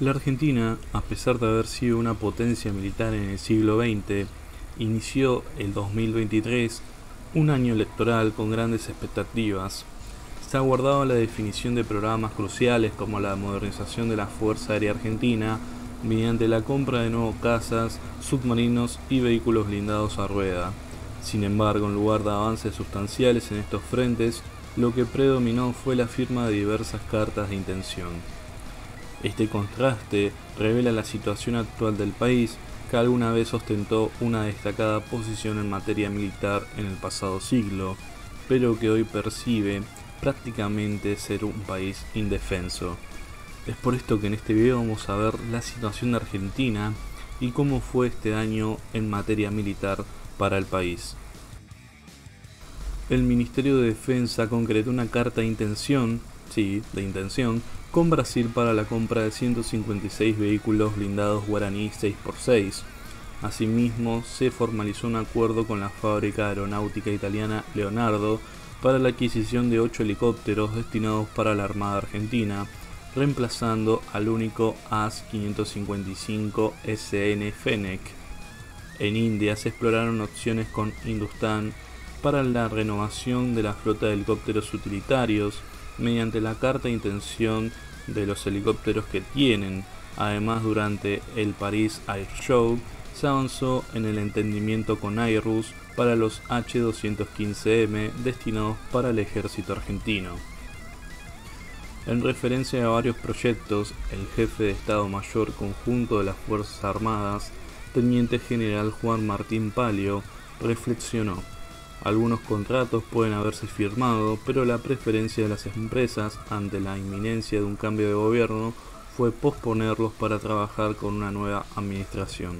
La Argentina, a pesar de haber sido una potencia militar en el siglo XX, inició el 2023, un año electoral con grandes expectativas. Se ha aguardado la definición de programas cruciales como la modernización de la Fuerza Aérea Argentina mediante la compra de nuevos cazas, submarinos y vehículos blindados a rueda. Sin embargo, en lugar de avances sustanciales en estos frentes, lo que predominó fue la firma de diversas cartas de intención. Este contraste revela la situación actual del país, que alguna vez ostentó una destacada posición en materia militar en el pasado siglo, pero que hoy percibe prácticamente ser un país indefenso. Es por esto que en este video vamos a ver la situación de Argentina y cómo fue este año en materia militar para el país. El Ministerio de Defensa concretó una carta de intención, con Brasil para la compra de 156 vehículos blindados Guaraní 6x6. Asimismo, se formalizó un acuerdo con la fábrica aeronáutica italiana Leonardo para la adquisición de 8 helicópteros destinados para la Armada Argentina, reemplazando al único AS-555 SN Fennec. En India se exploraron opciones con Hindustan para la renovación de la flota de helicópteros utilitarios mediante la carta de intención de los helicópteros que tienen. Además, durante el Paris Air Show se avanzó en el entendimiento con Airbus para los H-215M destinados para el ejército argentino. En referencia a varios proyectos, el jefe de Estado Mayor Conjunto de las Fuerzas Armadas, Teniente General Juan Martín Palio, reflexionó: algunos contratos pueden haberse firmado, pero la preferencia de las empresas ante la inminencia de un cambio de gobierno fue posponerlos para trabajar con una nueva administración.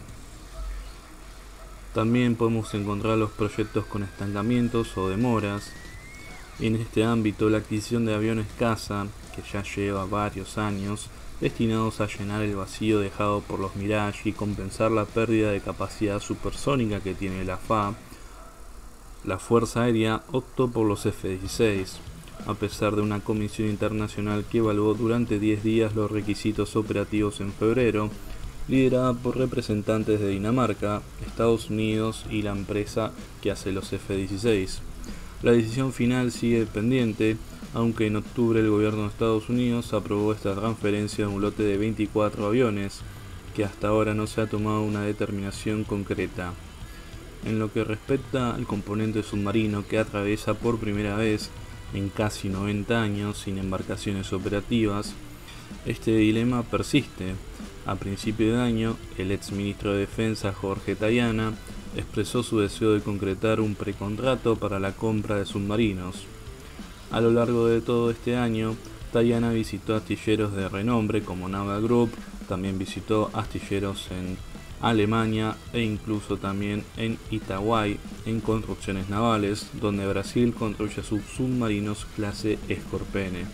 También podemos encontrar los proyectos con estancamientos o demoras. En este ámbito, la adquisición de aviones caza, que ya lleva varios años, destinados a llenar el vacío dejado por los Mirage y compensar la pérdida de capacidad supersónica que tiene la FA, la Fuerza Aérea optó por los F-16, a pesar de una comisión internacional que evaluó durante 10 días los requisitos operativos en febrero, liderada por representantes de Dinamarca, Estados Unidos y la empresa que hace los F-16. La decisión final sigue pendiente, aunque en octubre el gobierno de Estados Unidos aprobó esta transferencia de un lote de 24 aviones, que hasta ahora no se ha tomado una determinación concreta. En lo que respecta al componente submarino, que atraviesa por primera vez en casi 90 años sin embarcaciones operativas, este dilema persiste. A principio de año, el ex ministro de Defensa Jorge Tayana expresó su deseo de concretar un precontrato para la compra de submarinos. A lo largo de todo este año, Tayana visitó astilleros de renombre como Naval Group, también visitó astilleros en Alemania e incluso también en Itaguay, en construcciones navales, donde Brasil construye sus submarinos clase Scorpene.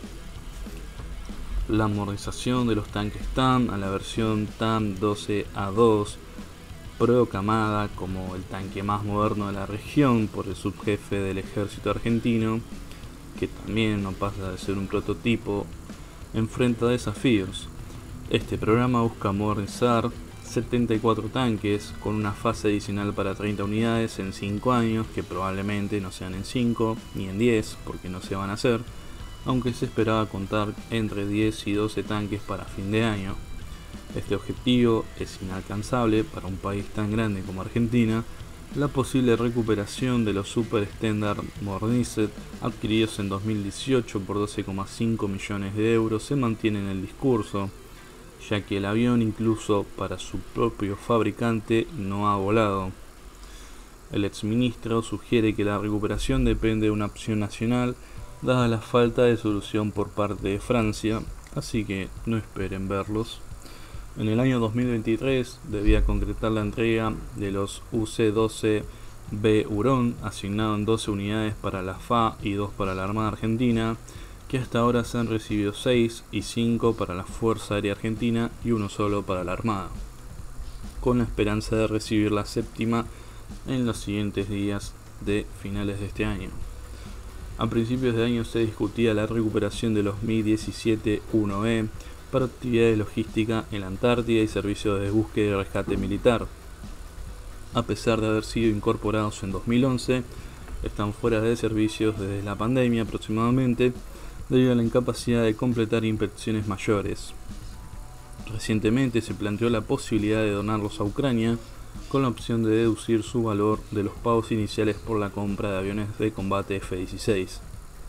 La modernización de los tanques TAM a la versión TAM 12A2, proclamada como el tanque más moderno de la región por el subjefe del ejército argentino, que también no pasa de ser un prototipo, enfrenta desafíos. Este programa busca modernizar 74 tanques con una fase adicional para 30 unidades en 5 años, que probablemente no sean en 5 ni en 10 porque no se van a hacer, aunque se esperaba contar entre 10 y 12 tanques para fin de año. Este objetivo es inalcanzable para un país tan grande como Argentina. La posible recuperación de los Super Standard Modernized adquiridos en 2018 por 12,5 millones de euros se mantiene en el discurso, ya que el avión, incluso para su propio fabricante, no ha volado. El exministro sugiere que la recuperación depende de una opción nacional, dada la falta de solución por parte de Francia, así que no esperen verlos. En el año 2023 debía concretar la entrega de los UC-12B Hurón, asignado en 12 unidades para la FA y 2 para la Armada Argentina, que hasta ahora se han recibido 6 y 5 para la Fuerza Aérea Argentina y uno solo para la Armada, con la esperanza de recibir la séptima en los siguientes días de finales de este año. A principios de año se discutía la recuperación de los Mi-17-1E, para actividades de logística en la Antártida y servicios de búsqueda y rescate militar. A pesar de haber sido incorporados en 2011, están fuera de servicios desde la pandemia aproximadamente, debido a la incapacidad de completar inspecciones mayores. Recientemente se planteó la posibilidad de donarlos a Ucrania, con la opción de deducir su valor de los pagos iniciales por la compra de aviones de combate F-16.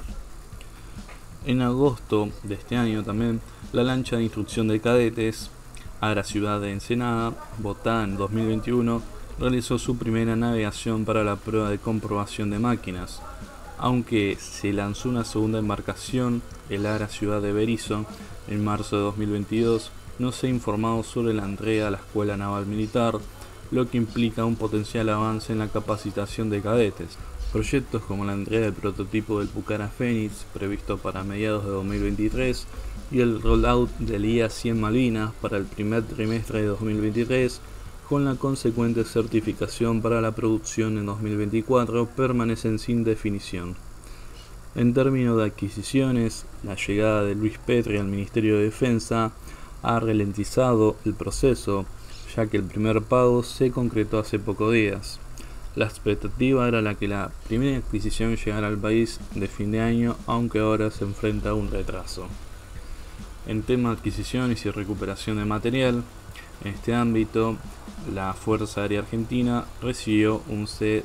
En agosto de este año también, la lancha de instrucción de cadetes Agra Ciudad de Ensenada, votada en 2021, realizó su primera navegación para la prueba de comprobación de máquinas, aunque se lanzó una segunda embarcación, el Agra Ciudad de Berisso, en marzo de 2022, no se ha informado sobre la entrega a la Escuela Naval Militar, lo que implica un potencial avance en la capacitación de cadetes. Proyectos como la entrega del prototipo del Pucara Fénix, previsto para mediados de 2023, y el rollout del IA-100 Malvinas para el primer trimestre de 2023, con la consecuente certificación para la producción en 2024, permanecen sin definición. En términos de adquisiciones, la llegada de Luis Petri al Ministerio de Defensa ha ralentizado el proceso, ya que el primer pago se concretó hace pocos días. La expectativa era la que la primera adquisición llegara al país de fin de año, aunque ahora se enfrenta a un retraso. En tema de adquisiciones y recuperación de material, en este ámbito, la Fuerza Aérea Argentina recibió un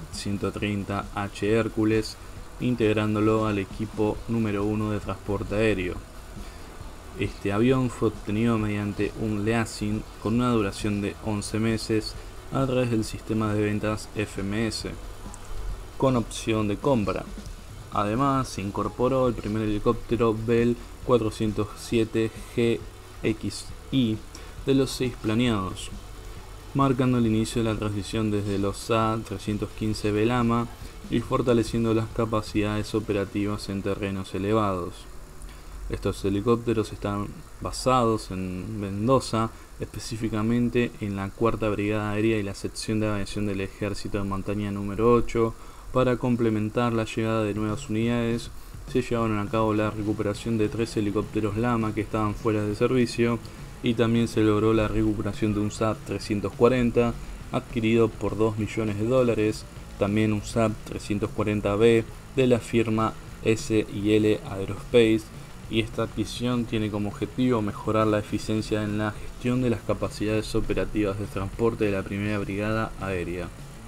C-130H Hércules, integrándolo al equipo número 1 de transporte aéreo. Este avión fue obtenido mediante un leasing con una duración de 11 meses a través del sistema de ventas FMS, con opción de compra. Además, se incorporó el primer helicóptero Bell 407 GXI de los 6 planeados, marcando el inicio de la transición desde los SA-315 Belama y fortaleciendo las capacidades operativas en terrenos elevados. Estos helicópteros están basados en Mendoza, específicamente en la 4ª Brigada Aérea y la sección de aviación del Ejército de Montaña número 8. Para complementar la llegada de nuevas unidades, se llevaron a cabo la recuperación de 3 helicópteros Lama que estaban fuera de servicio, y también se logró la recuperación de un SAP 340 adquirido por $2 millones, también un SAP 340B de la firma S&L Aerospace, y esta adquisición tiene como objetivo mejorar la eficiencia en la gestión de las capacidades operativas de transporte de la Primera Brigada Aérea.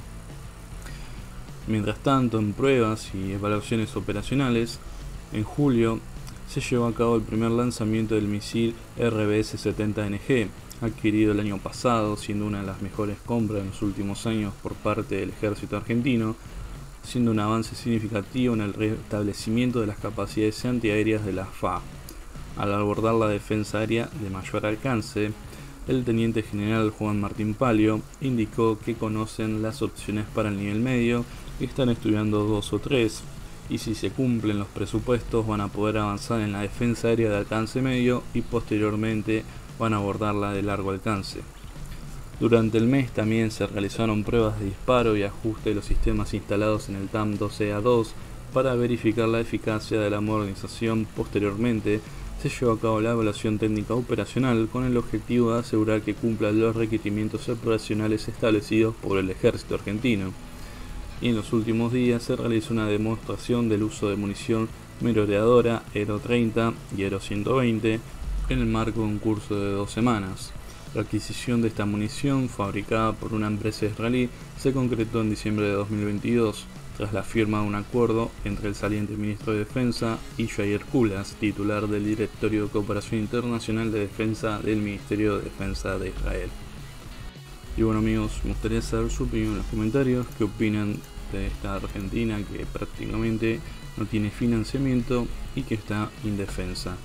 Mientras tanto, en pruebas y evaluaciones operacionales, en julio se llevó a cabo el primer lanzamiento del misil RBS-70NG, adquirido el año pasado, siendo una de las mejores compras en los últimos años por parte del ejército argentino, siendo un avance significativo en el restablecimiento de las capacidades antiaéreas de la FA. Al abordar la defensa aérea de mayor alcance, el teniente general Juan Martín Palio indicó que conocen las opciones para el nivel medio y están estudiando 2 o 3, y si se cumplen los presupuestos van a poder avanzar en la defensa aérea de alcance medio y posteriormente van a abordar la de largo alcance. Durante el mes también se realizaron pruebas de disparo y ajuste de los sistemas instalados en el TAM-12A2 para verificar la eficacia de la modernización. Posteriormente se llevó a cabo la evaluación técnica operacional con el objetivo de asegurar que cumplan los requerimientos operacionales establecidos por el ejército argentino. Y en los últimos días se realizó una demostración del uso de munición merodeadora Aero 30 y Aero 120 en el marco de un curso de 2 semanas. La adquisición de esta munición, fabricada por una empresa israelí, se concretó en diciembre de 2022, tras la firma de un acuerdo entre el saliente ministro de Defensa y Yair Kulas, titular del Directorio de Cooperación Internacional de Defensa del Ministerio de Defensa de Israel. Y bueno amigos, me gustaría saber su opinión en los comentarios, qué opinan de esta Argentina que prácticamente no tiene financiamiento y que está indefensa.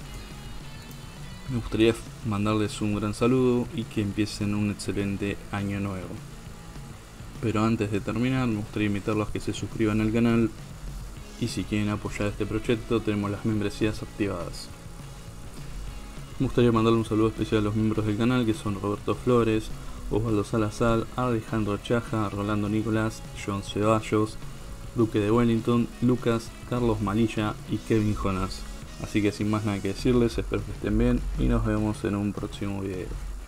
Me gustaría mandarles un gran saludo y que empiecen un excelente año nuevo. Pero antes de terminar, me gustaría invitarlos a que se suscriban al canal, y si quieren apoyar este proyecto tenemos las membresías activadas. Me gustaría mandarle un saludo especial a los miembros del canal, que son Roberto Flores, Osvaldo Salazar, Alejandro Chaja, Rolando Nicolás, John Ceballos, Duque de Wellington, Lucas, Carlos Malilla y Kevin Jonas. Así que sin más nada que decirles, espero que estén bien y nos vemos en un próximo video.